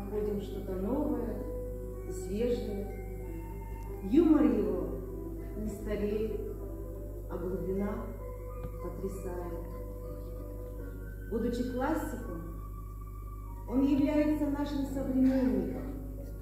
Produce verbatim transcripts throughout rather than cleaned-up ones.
находим что-то новое и свежее. Юмор его не стареет, а глубина потрясает. Будучи классиком, он является нашим современником.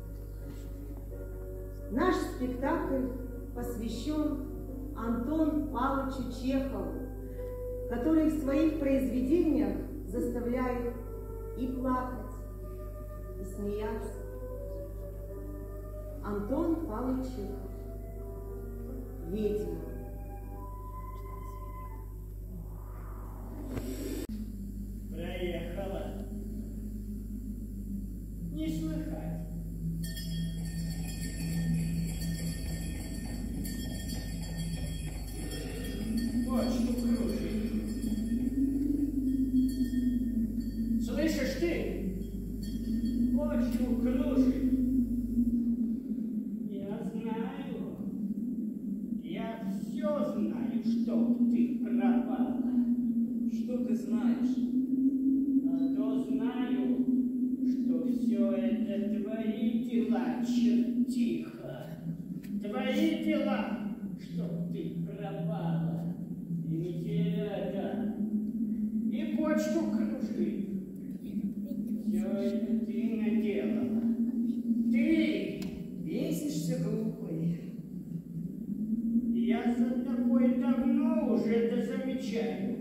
Наш спектакль посвящен Антону Павловичу Чехову, который в своих произведениях заставляет и плакать, и смеяться. Антон Павлович Чехов. «Ведьма». Проехала. Не слыхать. Почту кружит. Слышишь ты? Почту кружит. Я знаю. Я все знаю, что ты пропала. Что ты знаешь? А то знаю, что все это твои дела, чертиха. Твои дела, что ты пропала. И метеляка, и почту кружит. Все это ты наделала. Ты Бесишься, глупый. Я за тобой давно уже это замечаю.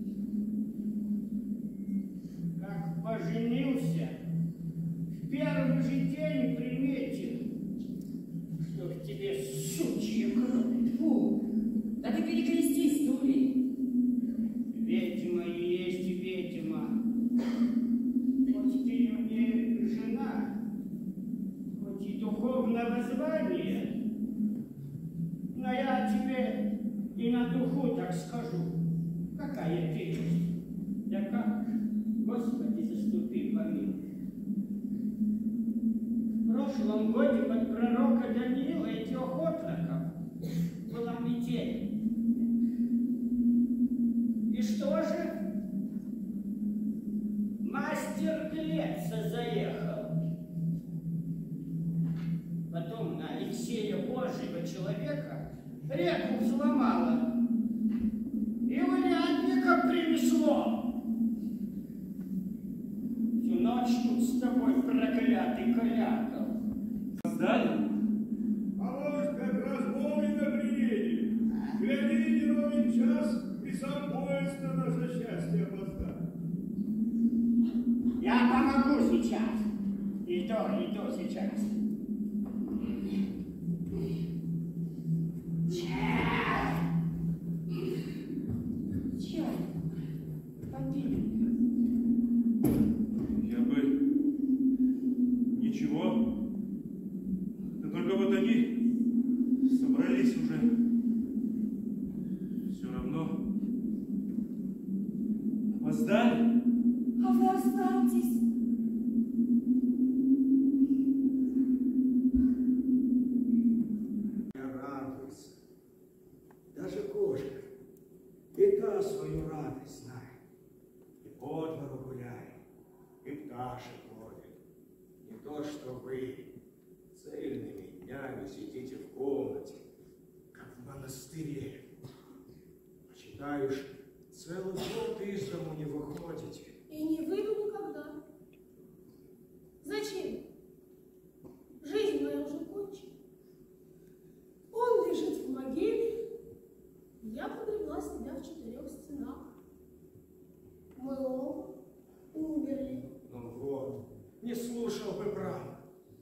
Как поженился, в первый же день приметил, что к тебе сучья кровь. Фу, да ты перекрестись, дури. Ведьма и есть ведьма. Хоть ты мне жена, хоть и духовного звания, но я тебе и на духу так скажу, какая ты есть. Да как же, Господи, заступи, помилуй. В прошлом годе под пророка Даниила и трех отроков была метель. И что же? Мастер Глеца заехал. Потом на Алексея Божьего человека реку взломала. И урядника принесло. Всю ночь тут с тобой проклятый калякал. Сдали? А вот как раз вовремя приедет. Гляди, не ровен час, и сам поезд-то наше счастье опоздал. Я помогу сейчас. И то, и то сейчас. Чай. Попили. Я бы... Ничего. Да только вот они собрались уже. Все равно. Опоздали? А вы останьтесь. Радуйся. Даже кошка и та свою радость знает. И по двору гуляет, и пташек водит. Не то, что вы цельными днями сидите в комнате, как в монастыре. Почитаешь, целый год из дому не выходите. И не выйду никогда. Зачем? Жизнь моя уже кончена. Он лежит в могиле, и я погребла себя в четырех стенах. Мы оба умерли. Ну вот, не слушал бы брата.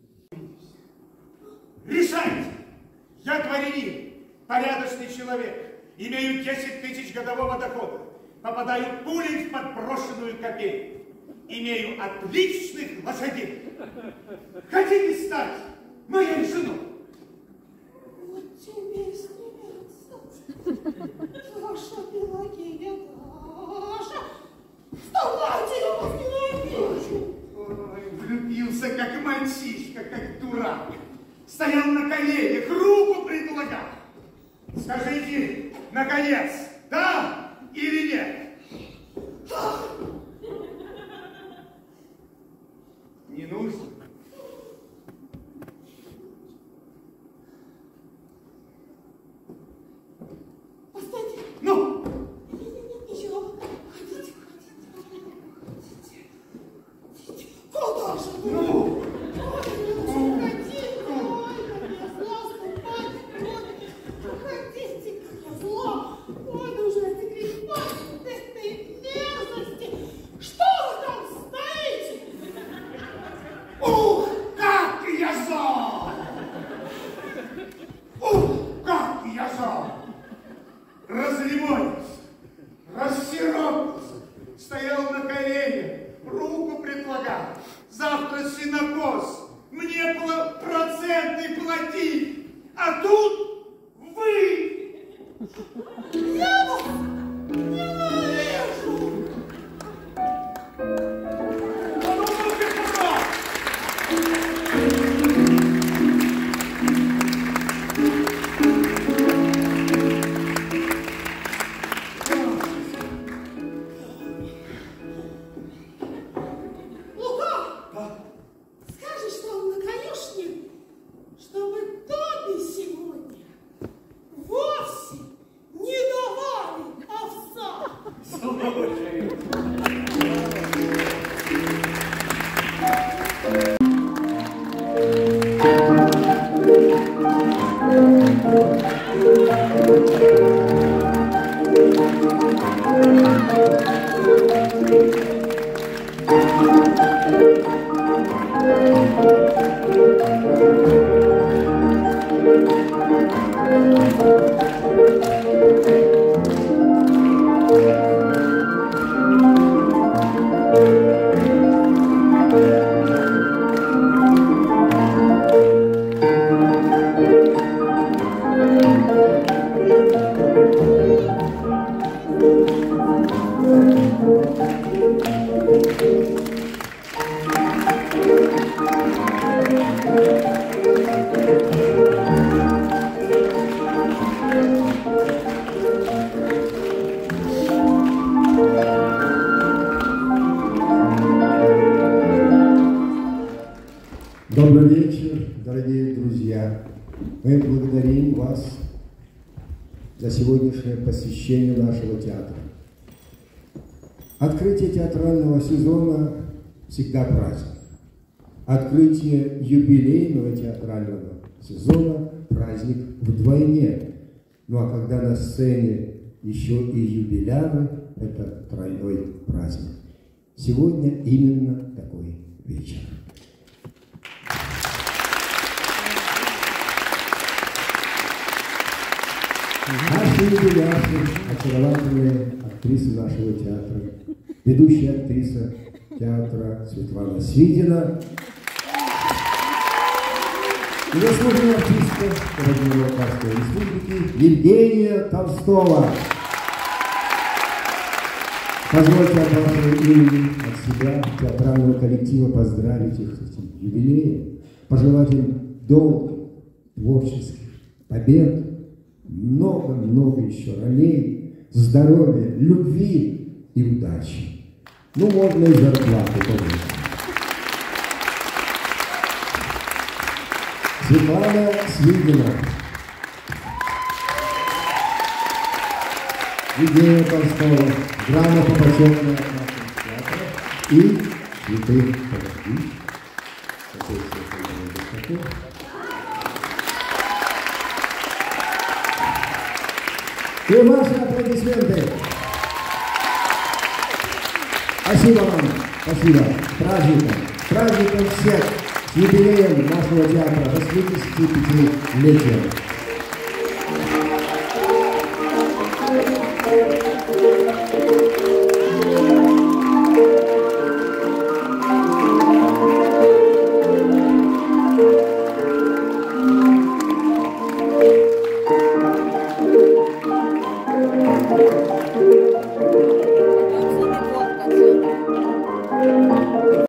Решайте! Я дворянин, порядочный человек, имею десять тысяч годового дохода, попадаю пулей в подброшенную копейку, имею отличных лошадей. Хотите стать моей женой? Вот тебе и смеется. Ваша Пелагея, Даша. Вставайте, я вас ненавижу. Ой, влюбился, как мальчишка, как дурак. Стоял на коленях, руку предлагал. Скажите, наконец, да или нет? Не нужно. Ну, Уходите, ой, как я зла, ступайте, ой, уходите, как я зла, ой, да уже теперь хватит этой мерзости. Что вы там стоите? ух, как я зол! Ух, как я зол! Разлимонился, рассиропился, стоял на коленях, руку предлагал. Завтра синокос, мне было проценты платить, а тут вы! Я вас ненавижу! А ну, ну-ка, прочь! Лука, скажешь там на конюшне, чтобы Тоби сегодня вовсе не давали овса. Добрый вечер, дорогие друзья. Мы благодарим вас за сегодняшнее посещение нашего театра. Открытие театрального сезона всегда праздник. Открытие юбилейного театрального сезона праздник вдвойне. Ну а когда на сцене еще и юбиляры, это тройной праздник. Сегодня именно такой вечер. Наши юбиляры, очаровательные актрисы нашего театра, ведущая актриса театра Светлана Свидина и заслуженная артистка Карабино-Балкарской республики Евгения Толстова. Позвольте от вашего имени, от себя, театрального коллектива поздравить их с этим юбилеем, пожелать им долгих творческих побед, много-много еще ролей, здоровья, любви и удачи. Ну, можно и зарплату тоже. Светлана Свидина, Евгения Толстова, грамота почетная от нашего театра и цветы. Подожди. Какой цвет? И ваши аплодисменты. Спасибо вам. Спасибо. С праздником. С праздником всех. С юбилеем нашего театра. восьмидесятипятилетием.